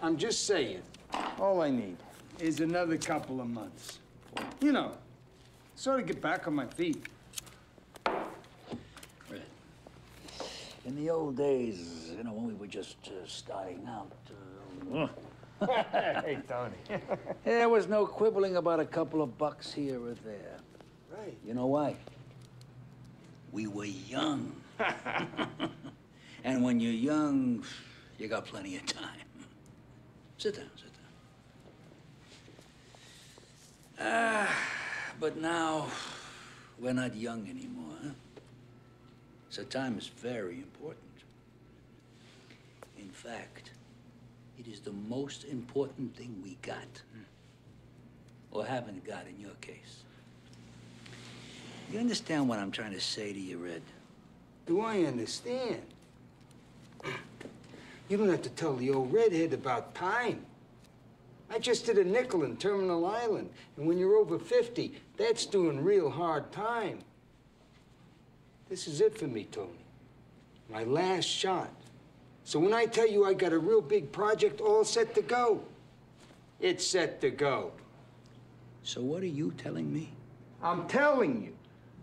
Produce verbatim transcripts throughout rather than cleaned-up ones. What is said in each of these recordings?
I'm just saying, all I need is another couple of months. You know, sort of get back on my feet. Red, in the old days, you know, when we were just uh, starting out, uh, Hey, Tony. there was no quibbling about a couple of bucks here or there. Right. You know why? We were young. And when you're young, you got plenty of time. Sit down, sit down. Ah, but now, we're not young anymore, huh? So time is very important. In fact, it is the most important thing we got. Or haven't got in your case. You understand what I'm trying to say to you, Red? Do I understand? You don't have to tell the old redhead about time. I just did a nickel in Terminal Island, and when you're over fifty, that's doing real hard time. This is it for me, Tony. My last shot. So when I tell you I got a real big project all set to go, it's set to go. So what are you telling me? I'm telling you.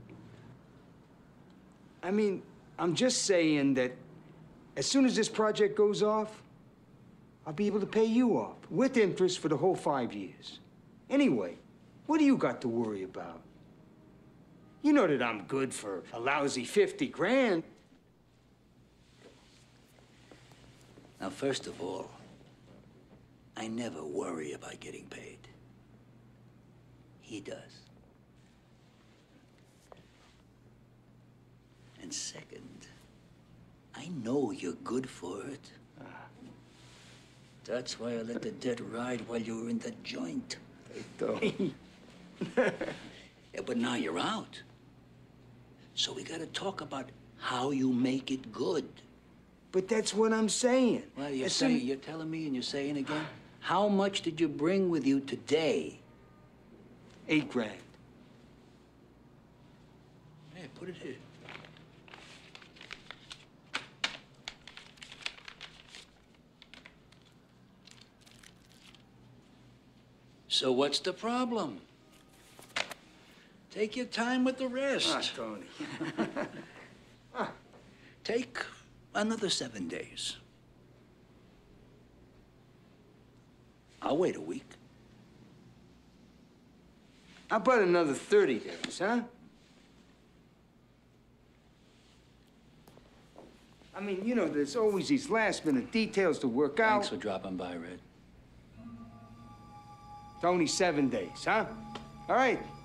I mean, I'm just saying that as soon as this project goes off, I'll be able to pay you off with interest for the whole five years. Anyway, what do you got to worry about? You know that I'm good for a lousy fifty grand. Now, first of all, I never worry about getting paid. He does. And second, I know you're good for it. That's why I let the debt ride while you were in that joint. Yeah, but now you're out. So we gotta talk about how you make it good. But that's what I'm saying. Well, you're As saying, soon- you're telling me and you're saying again? How much did you bring with you today? Eight grand. Hey, put it here. So what's the problem? Take your time with the rest. Ah, Tony. Take another seven days. I'll wait a week. How about another thirty days, huh? I mean, you know, there's always these last-minute details to work out. Thanks for dropping by, Red. It's only seven days, huh? All right,